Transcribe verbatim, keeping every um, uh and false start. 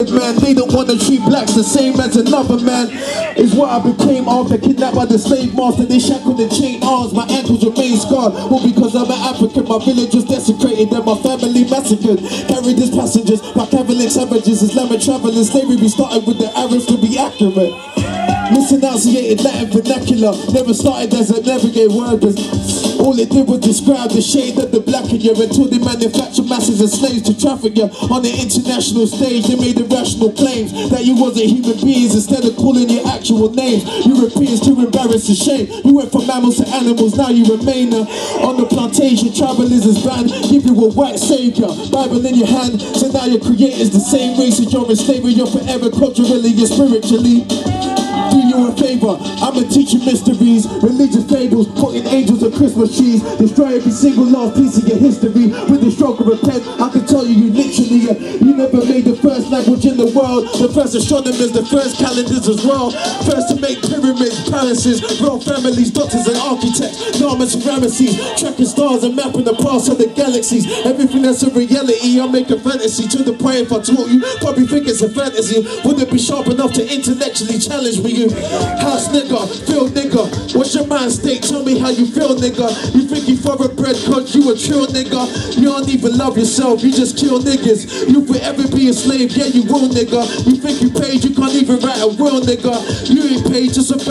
red man. They don't want to treat blacks the same as another man. Is what I became after kidnapped by the slave master. They shackled and chained arms, my ankles remain scarred. All because I'm an African, my village was desecrated and my family massacred. Carried as passengers by Catholic savages, Islamic travelers. Slavery started with the Arabs, to be accurate. Misenunciated Latin vernacular, never started as a navigate word. All it did was describe the shade of the black in you, until they manufactured masses of slaves to traffic you. On the international stage, they made irrational claims that you wasn't human beings instead of calling your actual names. Europeans too embarrassed to shame. You went from mammals to animals, now you remain uh, on the plantation. Travelers is banned, give you a white savior, Bible in your hand. So now your creator's the same race as you're in slavery. You're forever culturally and spiritually. Do you a favor, I'ma teach you mysteries, religious fables, putting angels on Christmas trees. Destroy every single last piece of your history with the stroke of a pen. I can tell you, you literally, uh, you never made the first language in the world, the first astronomers, the first calendars as well. First to make pyramids, palaces, royal families, doctors and architects, Narmans and Ramesses, tracking stars and mapping the past of the galaxies. Everything that's a reality, I make a fantasy, to the point if I taught you, probably think it's a fantasy. Would it be sharp enough to intellectually challenge me? House nigga, feel nigga, what's your mind state? Tell me how you feel nigga. You think you thoroughbred cause you a trill nigga. You don't even love yourself, you just kill niggas. You forever be a slave, yeah you will nigga. You think you paid, you can't even write a will nigga. You ain't paid, just a